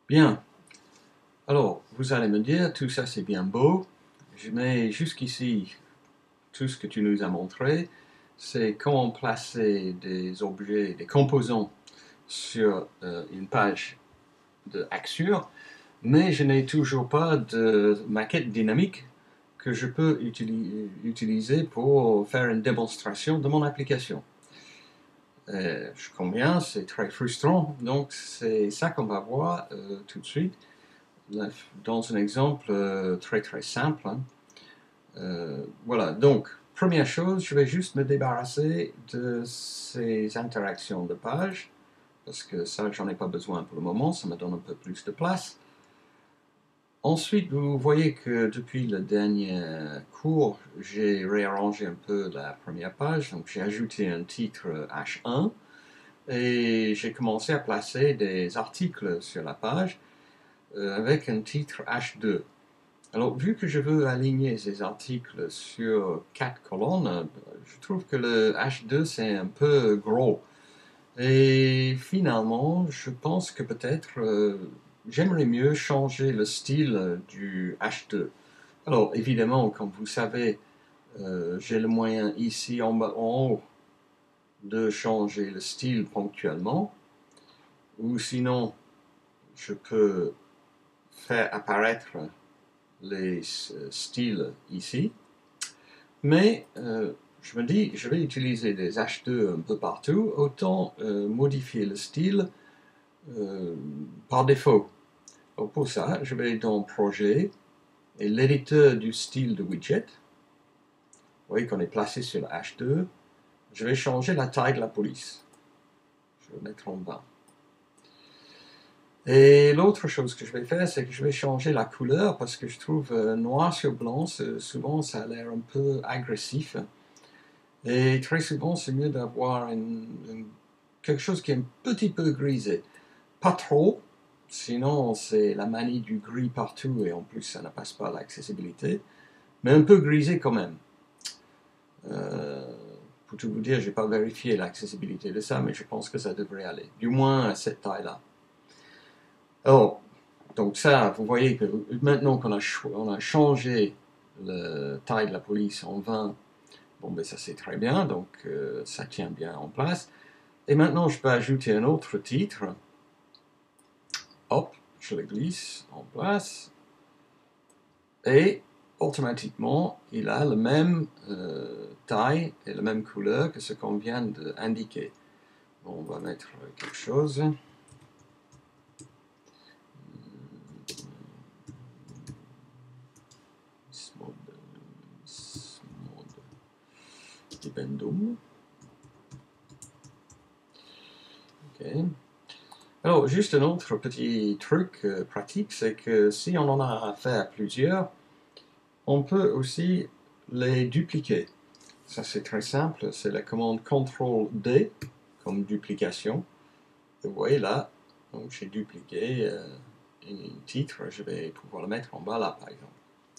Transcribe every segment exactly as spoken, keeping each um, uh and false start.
Bien, alors vous allez me dire, tout ça c'est bien beau, mais jusqu'ici, tout ce que tu nous as montré, c'est comment placer des objets, des composants sur euh, une page de Axure, mais je n'ai toujours pas de maquette dynamique que je peux utili- utiliser pour faire une démonstration de mon application. Euh, je conviens, c'est très frustrant, donc c'est ça qu'on va voir euh, tout de suite dans un exemple euh, très très simple. Hein. Euh, voilà, donc, première chose, je vais juste me débarrasser de ces interactions de page, parce que ça, j'en ai pas besoin pour le moment, ça me donne un peu plus de place. Ensuite, vous voyez que depuis le dernier cours, j'ai réarrangé un peu la première page, donc j'ai ajouté un titre H un, et j'ai commencé à placer des articles sur la page euh, avec un titre H deux. Alors, vu que je veux aligner ces articles sur quatre colonnes, je trouve que le H deux c'est un peu gros. Et finalement, je pense que peut-être euh, j'aimerais mieux changer le style du H deux. Alors, évidemment, comme vous savez, euh, j'ai le moyen ici en, bas, en haut de changer le style ponctuellement. Ou sinon, je peux faire apparaître les styles ici. Mais euh, je me dis, je vais utiliser des H deux un peu partout, autant euh, modifier le style euh, par défaut. Donc pour ça, je vais dans Projet et l'éditeur du style de widget. Vous voyez qu'on est placé sur le H deux. Je vais changer la taille de la police. Je vais mettre en bas. Et l'autre chose que je vais faire, c'est que je vais changer la couleur parce que je trouve euh, noir sur blanc, souvent ça a l'air un peu agressif. Et très souvent, c'est mieux d'avoir une, une, quelque chose qui est un petit peu grisé. Pas trop, sinon c'est la manie du gris partout et en plus ça ne passe pas l'accessibilité. Mais un peu grisé quand même. Euh, pour tout vous dire, je n'ai pas vérifié l'accessibilité de ça, mais je pense que ça devrait aller. Du moins à cette taille-là. Alors, donc ça, vous voyez que maintenant qu'on a, on a changé la taille de la police en vingt, bon ben ça c'est très bien, donc euh, ça tient bien en place. Et maintenant je peux ajouter un autre titre. Hop, je le glisse en place. Et automatiquement, il a la même euh, taille et la même couleur que ce qu'on vient d'indiquer. Bon, on va mettre quelque chose. Dibendum. Ok. Alors, juste un autre petit truc euh, pratique, c'est que si on en a à faire plusieurs, on peut aussi les dupliquer. Ça, c'est très simple, c'est la commande contrôle D, comme duplication. Et vous voyez là, donc j'ai dupliqué euh, un titre, je vais pouvoir le mettre en bas là, par exemple.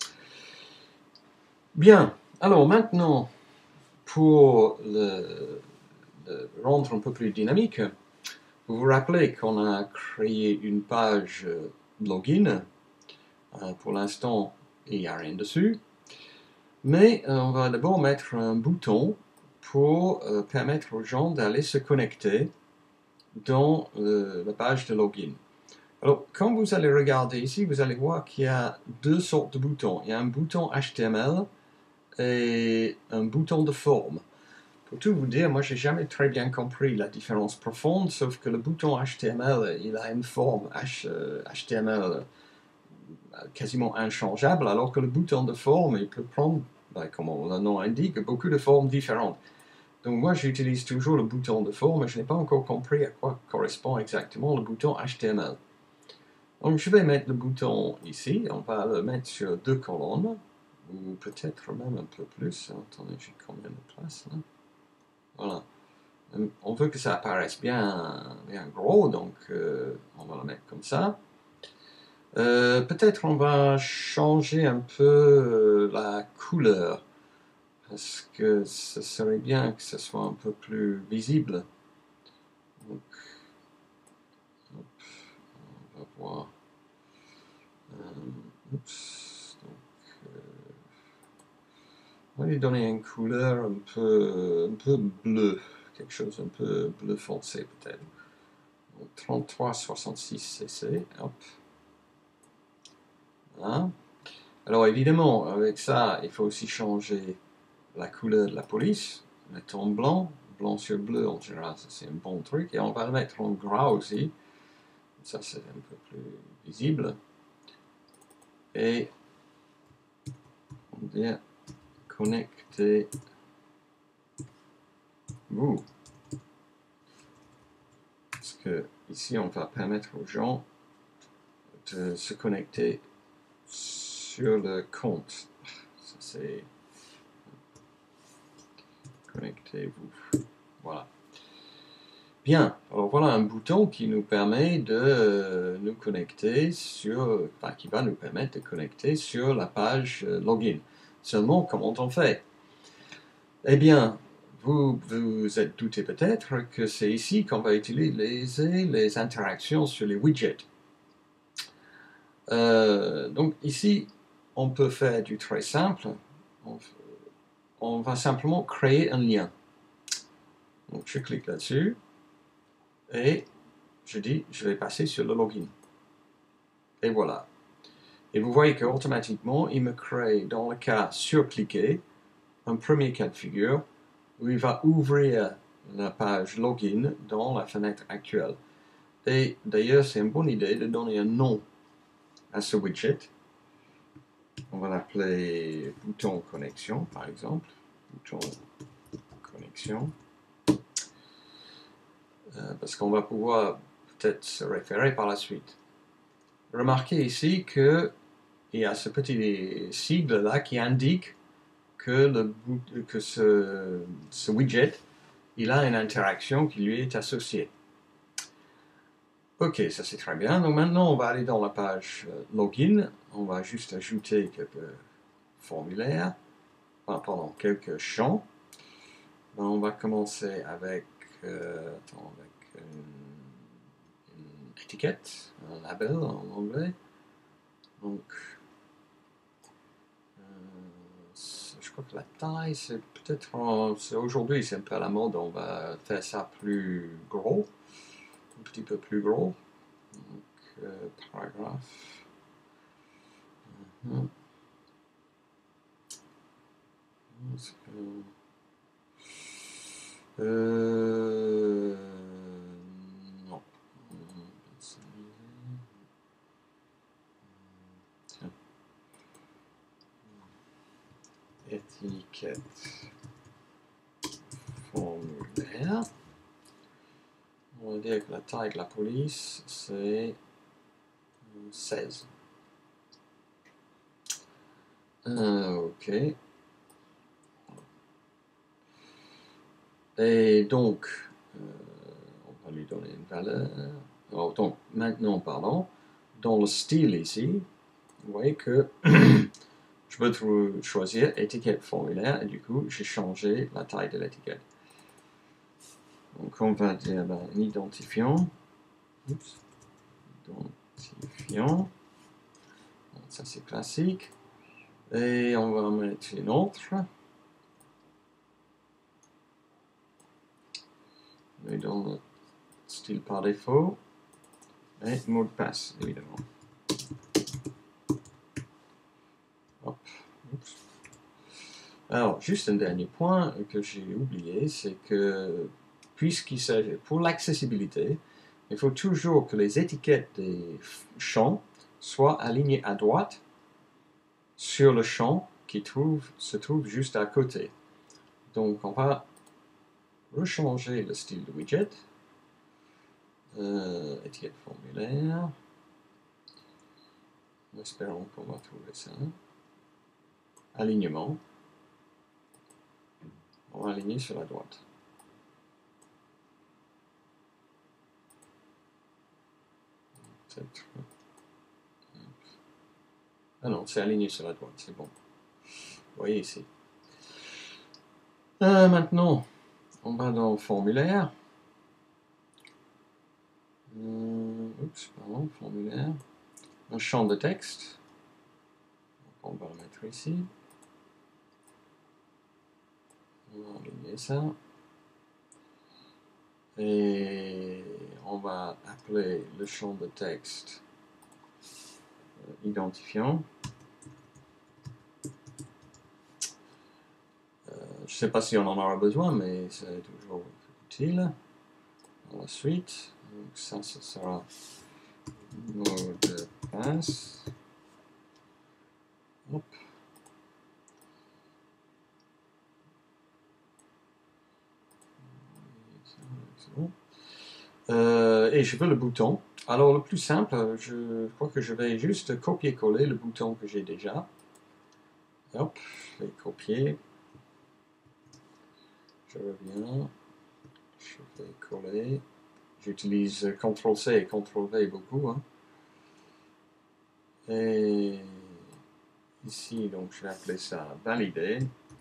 Bien, alors maintenant, pour le, le rendre un peu plus dynamique, vous vous rappelez qu'on a créé une page login. Euh, pour l'instant, il n'y a rien dessus. Mais euh, on va d'abord mettre un bouton pour euh, permettre aux gens d'aller se connecter dans euh, la page de login. Alors, quand vous allez regarder ici, vous allez voir qu'il y a deux sortes de boutons. Il y a un bouton H T M L et un bouton de forme. Pour tout vous dire, moi, j'ai jamais très bien compris la différence profonde, sauf que le bouton H T M L, il a une forme H, euh, H T M L quasiment inchangeable, alors que le bouton de forme, il peut prendre, ben, comme le nom indique, beaucoup de formes différentes. Donc moi, j'utilise toujours le bouton de forme, et je n'ai pas encore compris à quoi correspond exactement le bouton H T M L. Donc je vais mettre le bouton ici, on va le mettre sur deux colonnes, ou peut-être même un peu plus. Attendez, j'ai combien de place là? Voilà. On veut que ça apparaisse bien, bien gros, donc euh, on va le mettre comme ça. Euh, peut-être on va changer un peu euh, la couleur, parce que ce serait bien que ce soit un peu plus visible. Donc, hop, on va voir. Oups, donc, euh, on va lui donner une couleur un peu, un peu bleu, quelque chose un peu bleu foncé peut-être. trente-trois soixante-six C C, hop. Voilà. Alors évidemment, avec ça, il faut aussi changer la couleur de la police, mettre en blanc, blanc sur bleu en général, ça c'est un bon truc, et on va le mettre en gras aussi, ça c'est un peu plus visible, et on vient connecter vous, parce que ici on va permettre aux gens de se connecter sur le compte, ça c'est connectez-vous, voilà. Bien, alors voilà un bouton qui nous permet de nous connecter sur, enfin qui va nous permettre de connecter sur la page login. Seulement, comment on fait? Eh bien, vous vous êtes douté peut-être que c'est ici qu'on va utiliser les interactions sur les widgets. Euh, donc ici, on peut faire du très simple. On, on va simplement créer un lien. Donc je clique là-dessus. Et je dis, je vais passer sur le login. Et voilà. Et vous voyez qu'automatiquement, il me crée, dans le cas surcliqué, un premier cas de figure où il va ouvrir la page login dans la fenêtre actuelle. Et d'ailleurs, c'est une bonne idée de donner un nom à ce widget. On va l'appeler bouton connexion, par exemple. Bouton connexion. Euh, parce qu'on va pouvoir peut-être se référer par la suite. Remarquez ici qu'il y a ce petit sigle là qui indique que, le, que ce, ce widget il a une interaction qui lui est associée. Ok, ça c'est très bien. Donc maintenant on va aller dans la page login. On va juste ajouter quelques formulaires, enfin, pardon, quelques champs. On va commencer avec, euh, attends, avec une, une étiquette, un label en anglais. Donc, euh, je crois que la taille, c'est peut-être, aujourd'hui c'est un peu à la mode, on va faire ça plus gros, un petit peu plus gros. Donc, euh, paragraphe. Uh-huh. Euh, non. Tiens. Étiquette. Formulaire. On va dire que la taille de la police, c'est seize. Euh, ok. Et donc, euh, on va lui donner une valeur. Alors, donc, maintenant, pardon, dans le style ici, vous voyez que je peux choisir étiquette formulaire et du coup, j'ai changé la taille de l'étiquette. Donc, on va dire ben, un identifiant. Oups. Identifiant. Donc, ça, c'est classique. Et on va mettre une autre. Et dans le style par défaut. Et mot de passe, évidemment. Hop. Oups. Alors, juste un dernier point que j'ai oublié, c'est que, puisqu'il s'agit pour l'accessibilité, il faut toujours que les étiquettes des champs soient alignées à droite sur le champ qui trouve, se trouve juste à côté. Donc, on va rechanger le style de widget. Euh, étiquette formulaire. Espérons qu'on va trouver ça. Alignement. On va aligner sur la droite. Peut-être. Ah non, c'est aligné sur la droite, c'est bon. Vous voyez ici. Euh, maintenant, on va dans formulaire. Euh, oups, pardon, formulaire. Un champ de texte. On va le mettre ici. On va aligner ça. Et on va appeler le champ de texte euh, identifiant. Euh, je ne sais pas si on en aura besoin, mais c'est toujours utile. Dans la suite, donc ça, ce sera mot de passe. Hop. Bon. Euh, et je veux le bouton. Alors le plus simple, je crois que je vais juste copier-coller le bouton que j'ai déjà. Hop, je vais copier. Je reviens. Je vais coller. J'utilise contrôle C et contrôle V beaucoup. Hein. Et ici, donc, je vais appeler ça valider.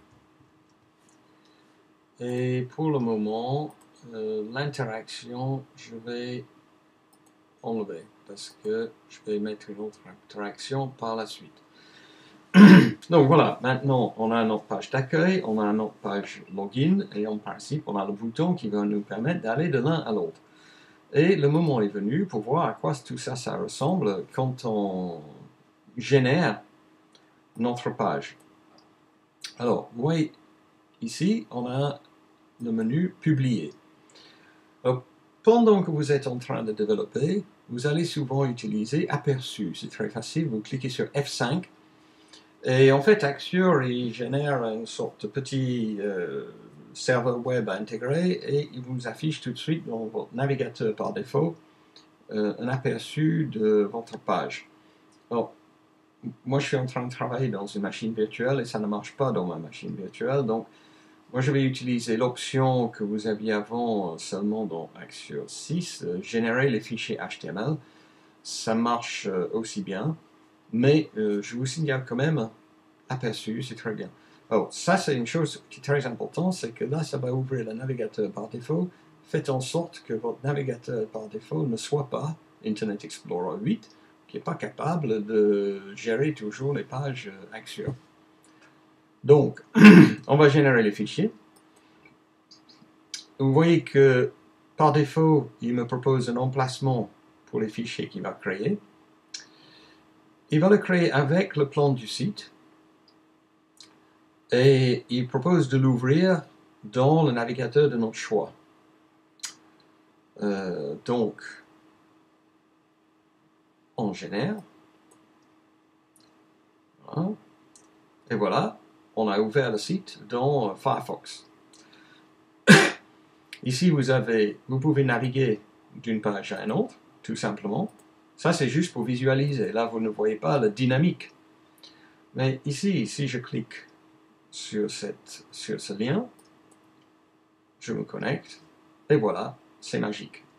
Et pour le moment, euh, l'interaction, je vais enlever parce que je vais mettre une autre interaction par la suite. Donc voilà, maintenant on a notre page d'accueil, on a notre page login et en principe on a le bouton qui va nous permettre d'aller de l'un à l'autre. Et le moment est venu pour voir à quoi tout ça, ça ressemble quand on génère notre page. Alors, vous voyez, ici, on a le menu publier. Alors, pendant que vous êtes en train de développer, vous allez souvent utiliser aperçu. C'est très facile, vous cliquez sur F cinq. Et en fait, Axure, il génère une sorte de petit euh, serveur web intégré et il vous affiche tout de suite dans votre navigateur par défaut euh, un aperçu de votre page. Alors, moi, je suis en train de travailler dans une machine virtuelle et ça ne marche pas dans ma machine virtuelle. Donc, moi, je vais utiliser l'option que vous aviez avant seulement dans Axure six, euh, générer les fichiers H T M L. Ça marche euh, aussi bien, mais euh, je vous signale quand même aperçu, c'est très bien. Alors, ça, c'est une chose qui est très importante, c'est que là, ça va ouvrir le navigateur par défaut. Faites en sorte que votre navigateur par défaut ne soit pas Internet Explorer huit, qui n'est pas capable de gérer toujours les pages Axure. Donc, on va générer les fichiers. Vous voyez que par défaut, il me propose un emplacement pour les fichiers qu'il va créer. Il va le créer avec le plan du site. Et il propose de l'ouvrir dans le navigateur de notre choix. Euh, donc, on génère. Voilà. Et voilà, on a ouvert le site dans Firefox. Ici, vous, avez, vous pouvez naviguer d'une page à une autre, tout simplement. Ça, c'est juste pour visualiser. Là, vous ne voyez pas la dynamique. Mais ici, si je clique sur, cette, sur ce lien, je me connecte, et voilà, c'est magique.